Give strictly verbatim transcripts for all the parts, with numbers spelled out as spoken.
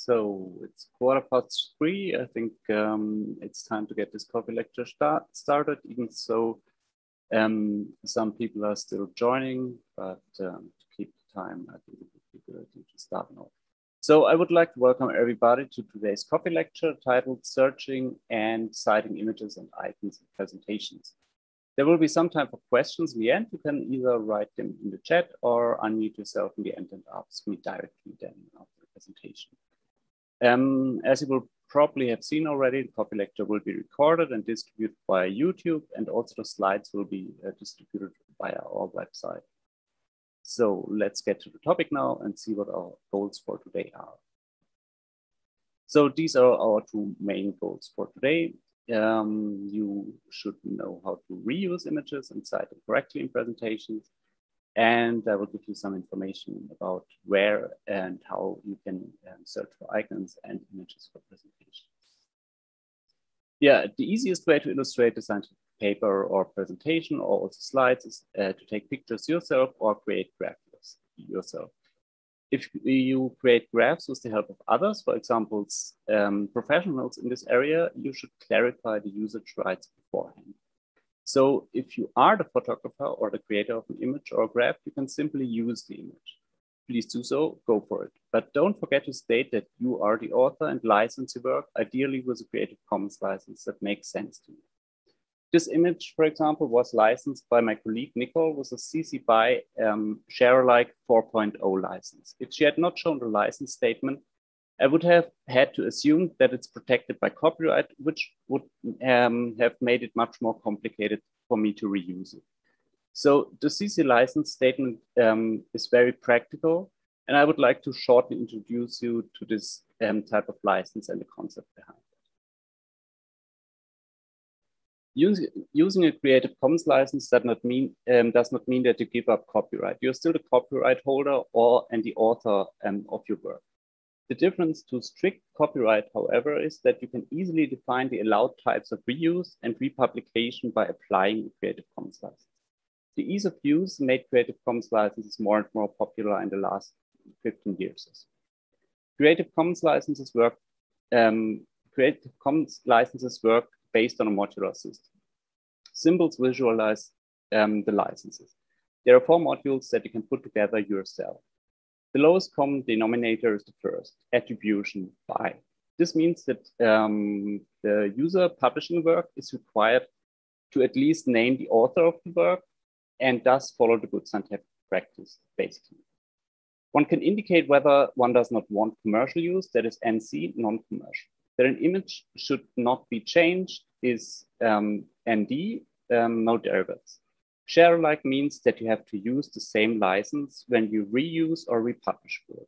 So it's quarter past three. I think um, it's time to get this coffee lecture start started, even so um, some people are still joining, but um, to keep the time, I think it would be good to start now. So I would like to welcome everybody to today's coffee lecture titled Searching and Citing Images and Icons in Presentations. There will be some time for questions in the end. You can either write them in the chat or unmute yourself in the end and ask me directly then after the presentation. Um, as you will probably have seen already, the coffee lecture will be recorded and distributed via YouTube, and also the slides will be uh, distributed via our website. So let's get to the topic now and see what our goals for today are. So these are our two main goals for today. Um, you should know how to reuse images and cite them correctly in presentations. And I will give you some information about where and how you can um, search for icons and images for presentations. Yeah, the easiest way to illustrate a scientific paper or presentation or also slides is uh, to take pictures yourself or create graphs yourself. If you create graphs with the help of others, for example, um, professionals in this area, you should clarify the usage rights beforehand. So if you are the photographer or the creator of an image or a graph, you can simply use the image. Please do so, go for it. But don't forget to state that you are the author and license your work, ideally with a Creative Commons license that makes sense to you. This image, for example, was licensed by my colleague Nicole with a C C B Y um, Share-alike four point oh license. If she had not shown the license statement, I would have had to assume that it's protected by copyright, which would um, have made it much more complicated for me to reuse it. So the C C license statement um, is very practical, and I would like to shortly introduce you to this um, type of license and the concept behind it. Using, using a Creative Commons license does not mean um, does not mean that you give up copyright. You're still the copyright holder or and the author um, of your work. The difference to strict copyright, however, is that you can easily define the allowed types of reuse and republication by applying a Creative Commons license. The ease of use made Creative Commons licenses more and more popular in the last fifteen years. Creative Commons licenses work. Um, Creative Commons licenses work based on a modular system. Symbols visualize um, the licenses. There are four modules that you can put together yourself. The lowest common denominator is the first, attribution by. This means that um, the user publishing work is required to at least name the author of the work and thus follow the good scientific practice, basically. One can indicate whether one does not want commercial use, that is N C, non-commercial. That an image should not be changed is um, N D, um, no derivatives. Share-alike means that you have to use the same license when you reuse or republish work.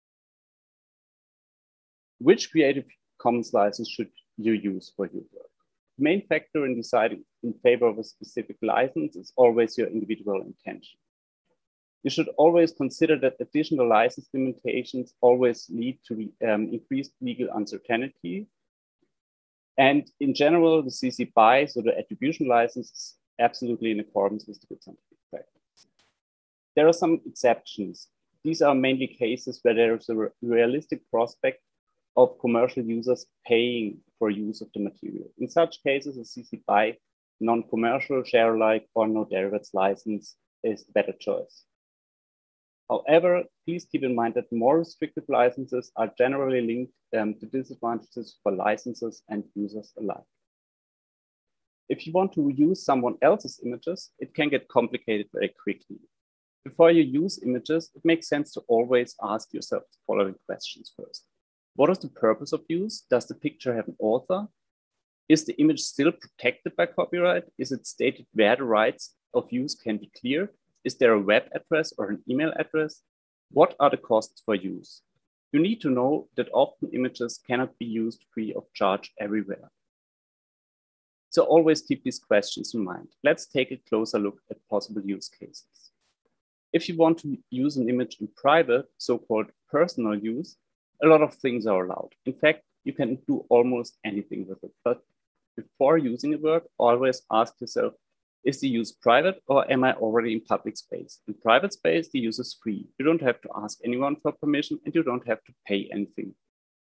Which Creative Commons license should you use for your work? The main factor in deciding in favor of a specific license is always your individual intention. You should always consider that additional license limitations always lead to um, increased legal uncertainty. And in general, the C C B Y, so the attribution license, is absolutely in accordance with the good scientific practice. There are some exceptions. These are mainly cases where there is a re realistic prospect of commercial users paying for use of the material. In such cases, a C C B Y, non-commercial, share-alike, or no derivatives license is the better choice. However, please keep in mind that more restrictive licenses are generally linked um, to disadvantages for licenses and users alike. If you want to use someone else's images, it can get complicated very quickly. Before you use images, it makes sense to always ask yourself the following questions first. What is the purpose of use? Does the picture have an author? Is the image still protected by copyright? Is it stated where the rights of use can be cleared? Is there a web address or an email address? What are the costs for use? You need to know that often images cannot be used free of charge everywhere. So always keep these questions in mind. Let's take a closer look at possible use cases. If you want to use an image in private, so-called personal use, a lot of things are allowed. In fact, you can do almost anything with it. But before using a work, always ask yourself, is the use private or am I already in public space? In private space, the use is free. You don't have to ask anyone for permission and you don't have to pay anything.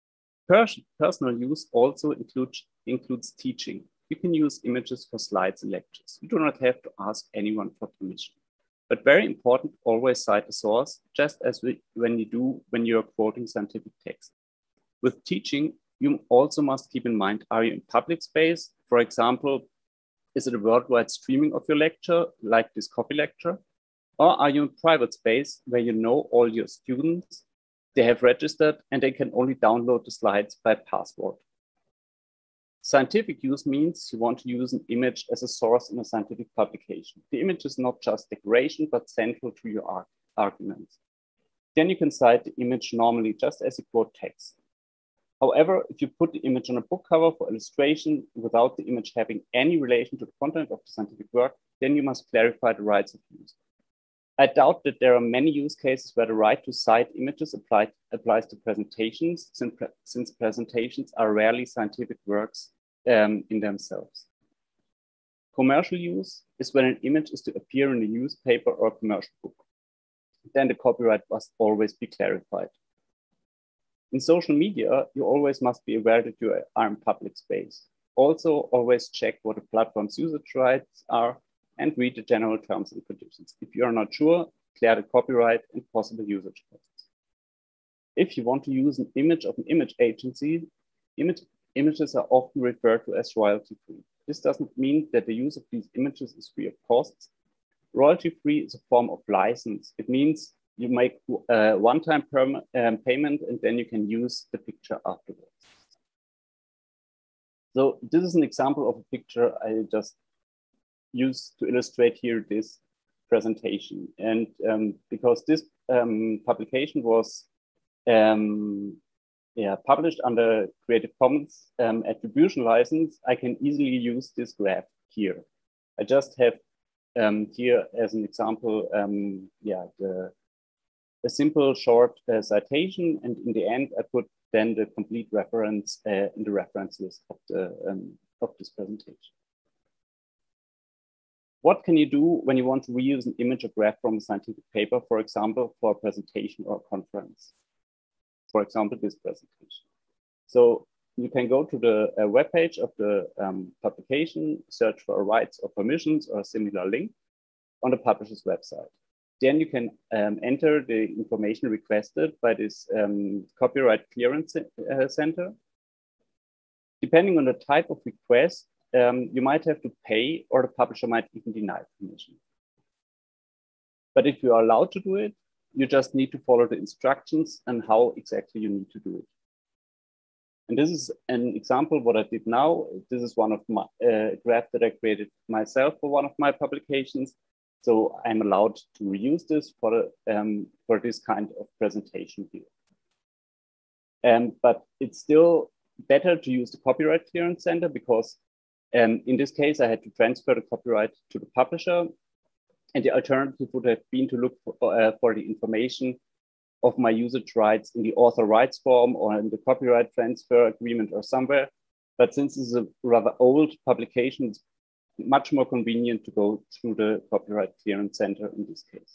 Pers personal use also includes, includes teaching. You can use images for slides in lectures. You do not have to ask anyone for permission. But very important, always cite a source, just as we, when you do when you're quoting scientific text. With teaching, you also must keep in mind, are you in public space? For example, is it a worldwide streaming of your lecture, like this coffee lecture? Or are you in private space where you know all your students, they have registered and they can only download the slides by password? Scientific use means you want to use an image as a source in a scientific publication. The image is not just decoration, but central to your arg arguments. Then you can cite the image normally just as you quote text. However, if you put the image on a book cover for illustration without the image having any relation to the content of the scientific work, then you must clarify the rights of use. I doubt that there are many use cases where the right to cite images apply, applies to presentations, since, pre since presentations are rarely scientific works um, in themselves. Commercial use is when an image is to appear in a newspaper or a commercial book. Then the copyright must always be clarified. In social media, you always must be aware that you are in public space. Also, always check what the platform's usage rights are and read the general terms and conditions. If you are not sure, clear the copyright and possible usage costs. If you want to use an image of an image agency, image, images are often referred to as royalty-free. This doesn't mean that the use of these images is free of costs. Royalty-free is a form of license. It means you make a one-time um, payment and then you can use the picture afterwards. So this is an example of a picture I just used to illustrate here this presentation. And um, because this um, publication was um, yeah, published under Creative Commons um, attribution license, I can easily use this graph here. I just have um, here as an example, um, yeah, the, a simple short uh, citation, and in the end, I put then the complete reference uh, in the reference list of, the, um, of this presentation. What can you do when you want to reuse an image or graph from a scientific paper, for example, for a presentation or a conference? For example, this presentation. So you can go to the uh, webpage of the um, publication, search for rights or permissions or a similar link on the publisher's website. Then you can um, enter the information requested by this um, copyright clearance uh, center. Depending on the type of request, um, you might have to pay, or the publisher might even deny permission. But if you are allowed to do it, you just need to follow the instructions and how exactly you need to do it. And this is an example of what I did now. This is one of my uh, graph that I created myself for one of my publications. So I'm allowed to reuse this for, the, um, for this kind of presentation here. Um, but it's still better to use the copyright clearance center because um, in this case, I had to transfer the copyright to the publisher. And the alternative would have been to look for, uh, for the information of my usage rights in the author rights form or in the copyright transfer agreement or somewhere. But since this is a rather old publication, it's much more convenient to go through the copyright clearance center in this case.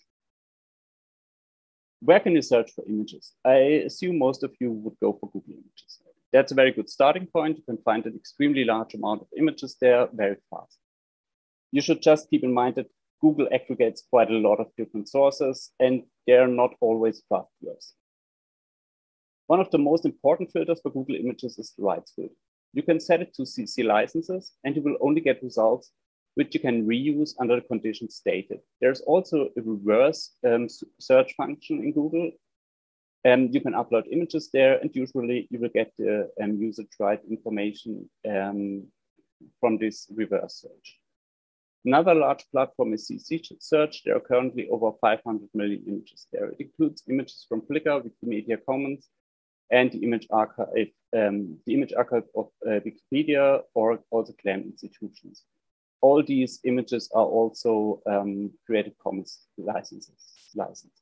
Where can you search for images? I assume most of you would go for Google Images. That's a very good starting point. You can find an extremely large amount of images there very fast. You should just keep in mind that Google aggregates quite a lot of different sources and they're not always trustworthy. One of the most important filters for Google Images is the rights filter. You can set it to C C licenses and you will only get results which you can reuse under the conditions stated. There's also a reverse um, search function in Google. Um, you can upload images there and usually you will get the um, usage right information um, from this reverse search. Another large platform is C C Search. There are currently over five hundred million images there. It includes images from Flickr, Wikimedia Commons, and the image archive, um, the image archive of uh, Wikipedia, or also CLAM institutions. All these images are also um, Creative Commons licenses. Licensed.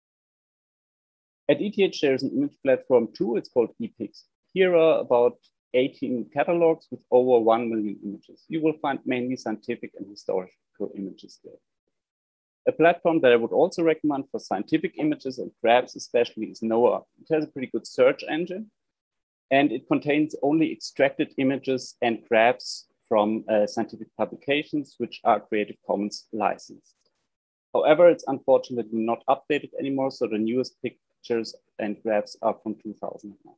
At E T H, there's an image platform too. It's called ePix. Here are about eighteen catalogs with over one million images. You will find mainly scientific and historical images there. A platform that I would also recommend for scientific images and graphs especially is Noah. It has a pretty good search engine. And it contains only extracted images and graphs from uh, scientific publications, which are Creative Commons licensed. However, it's unfortunately not updated anymore, so the newest pictures and graphs are from two thousand nine.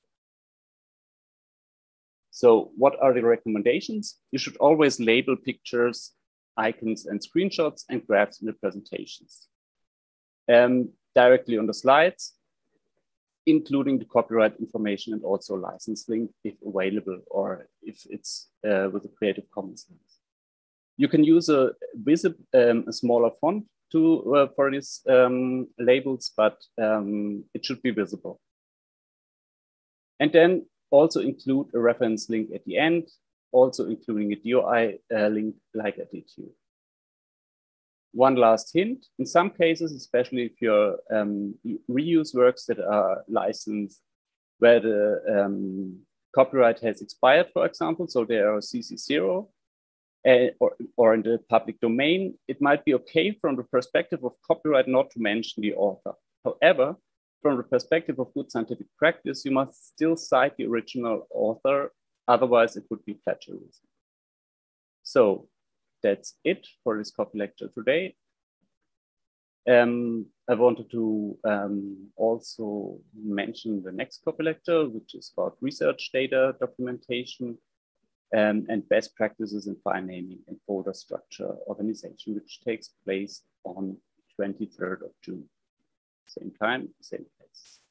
So what are the recommendations? You should always label pictures, icons, and screenshots and graphs in the presentations. Um, directly on the slides, including the copyright information and also license link if available or if it's uh, with a Creative Commons license. You can use a, visible, um, a smaller font to, uh, for these um, labels, but um, it should be visible. And then also include a reference link at the end, also including a D O I uh, link like I did here. One last hint, in some cases, especially if you um, reuse works that are licensed where the um, copyright has expired, for example, so they are C C zero uh, or, or in the public domain, it might be okay from the perspective of copyright not to mention the author. However, from the perspective of good scientific practice, you must still cite the original author, otherwise it would be plagiarism. So that's it for this copy lecture today. Um, I wanted to um, also mention the next copy lecture, which is about research data documentation um, and best practices in file naming and folder structure organization, which takes place on twenty-third of June. Same time, same place.